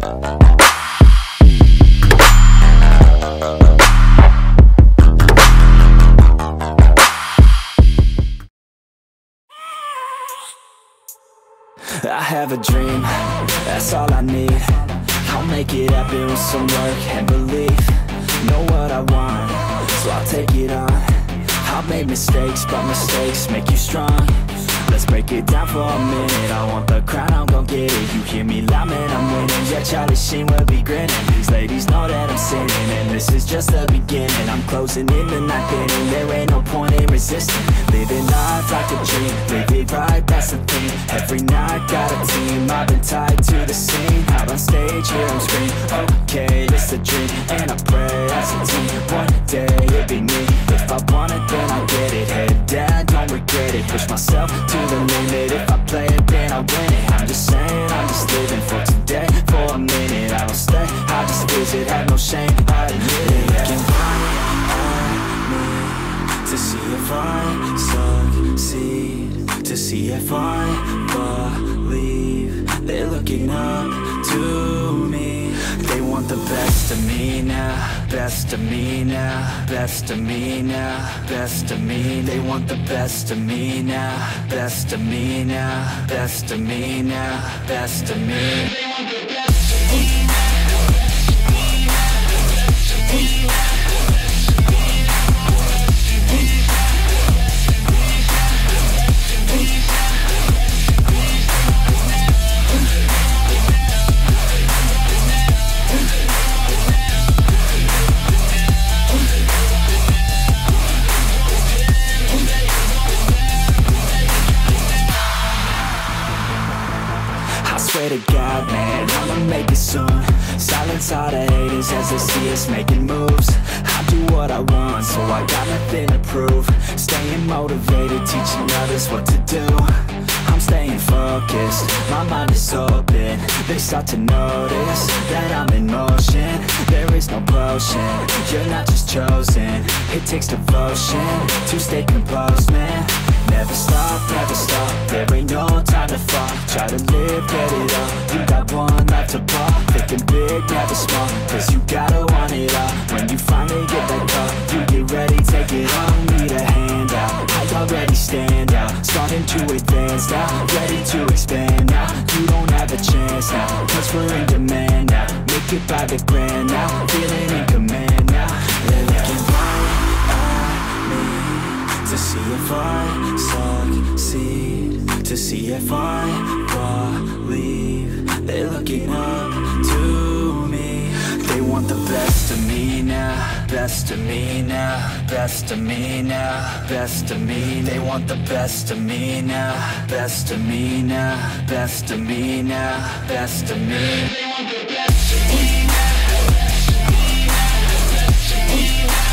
I have a dream, that's all I need. I'll make it happen with some work and belief. Know what I want, so I'll take it on. I've made mistakes, but mistakes make you strong. Let's break it down for a minute. I want the crown, I'm gon' get it. You hear me loud, man, I'm winning. Yeah, Jaxvellex will be grinning. These ladies know that I'm sinning, and this is just the beginning. I'm closing in the ninth inning. There ain't no point in resisting. Living life like a dream, live it right, that's the thing. Every night, got a team, I've been tied to the scene. Out on stage, here I'm screaming, okay, this a dream. And I pray as a team, one day it'll be me. If I want it, then I'll get it. Head down, don't regret it. Push myself to the limit. If I play it, then I win it. I'm just saying, I'm just living for today. For a minute, I don't stay, I just visit. Have no shame, I admit it. Looking right at me to see if I succeed, to see if I believe. They're looking up to me. They want the best of me now, best of me now, best of me now, best of me. They want the best of me now, best of me now, best of me now, best of me. They want the best of me now. Swear to God, man, I'ma make it soon. Silence all the haters as they see us making moves. I do what I want, so I got nothing to prove. Staying motivated, teaching others what to do. I'm staying focused, my mind is open. They start to notice that I'm in motion. There is no potion, you're not just chosen. It takes devotion to stay composed, man. Never stop, there ain't no time to fall. Try to live, get it all, you got one life to ball. Thinking big, never small, cause you gotta want it all. When you finally get that call, you get ready, take it on. Need a handout, I already stand out. Starting to advance now, ready to expand now. You don't have a chance now, cause we're in demand now. Make it by the grand now, feeling in command now. They're looking right at me to see if I succeed, to see if I believe. They're looking up to me. They want the best of me now, best of me now, best of me now, best of me. They want the best of me now, best of me now, best of me now, best of me. They want the best of me now, best of me now, best of me now.